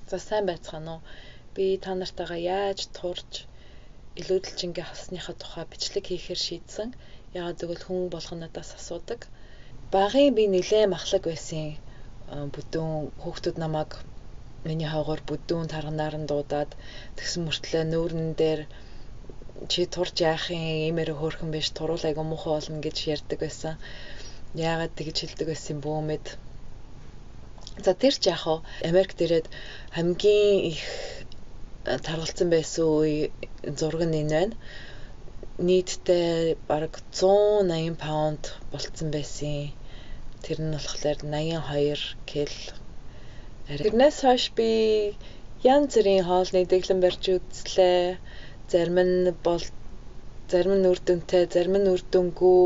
За сайн байцгаана уу? Би та нартайгаа яаж турж илүүдэлжингээ хассныхаа тухай бичлэг хийхээр шийдсэн. Яагаад гэвэл хүн болгон надаас асуудаг. Багын би нэлээд махлаг байсан. Бүдүүн хүүхдүүд намайг миний хойгоор бүдүүн тарганаар нь дуудаад тэгсэн мөртлөө нүүрэн дээр чи турж яах юм иймэрэ хөөрхөн биш туруул айгу муухай болно гэж ярьдаг байсан. Яагаад тэгж хэлдэг байсан бөө мэд. За тэр ч яах вэ? Америкт ирээд хамгийн их таргалцсан байсан үе зураг нь энэ байна. Нийтдээ бараг 180 паунд болцсон байсан. Тэр нь болохоор 82 кг. Тэрнээс хойш би янз бүрийн хоолны дэглэм барьж үзлээ. Зарим нь үр дүнтэй, зарим нь үр дүнгүй.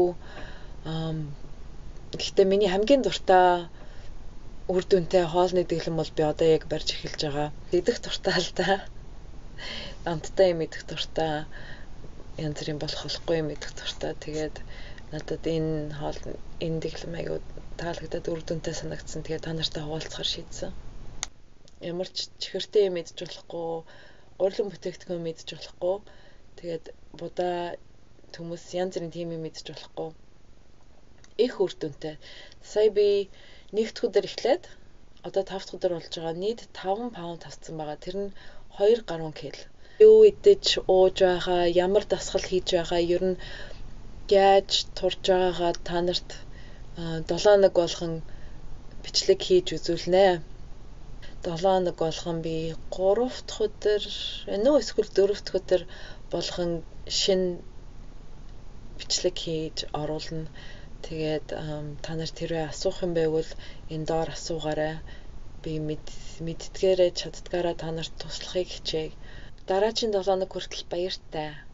Гэхдээ миний хамгийн дуртай үр дүнтэй хоолны дэглэм бол би одоо яг барьж эхэлж байгаа. Идэх дуртай л да. Амттай юм идэх дуртай. Янз бүрийн болох болохгүй юм идэх дуртай. Тэгээд надад энэ дэглэм аягүй таалагдаад үр дүнтэй санагдсан. Тэгээд та нартай хуваалцахаар шийдсэн. Ямар ч чихэртэй юм идэж болохгүй, урилан бүтээгдэхүүн идэж болохгүй. Тэгээд будаа хүмүүс янз бүрийн тийм юм идэж болохгүй. Их үр дүнтэй. Сая би нэгд өдөр эхлээд одоо 5 дахь өдөр болж байгаа. Нийт 5 паунд авсан байгаа. Тэр нь 2 гаруй кг. Юу идэж ууж байгаа, ямар дасгал хийж байгаа, ер нь яаж турж байгаагаа та нарт 7 хоног болгон бичлэг хийж үзүүлнэ. 7 хоног болгон би 3 дахь өдөр эсвэл 4 дахь өдөр болгон шинэ бичлэг хийж оруулна. Тэгээд та нарт хэрвээ асуух юм байвал энэ доор асуугаарай. Би мэддгээрээ чаддгаараа та нарт туслахыг хичээе. Дараагийн 7 хоног хүртэл баяртай.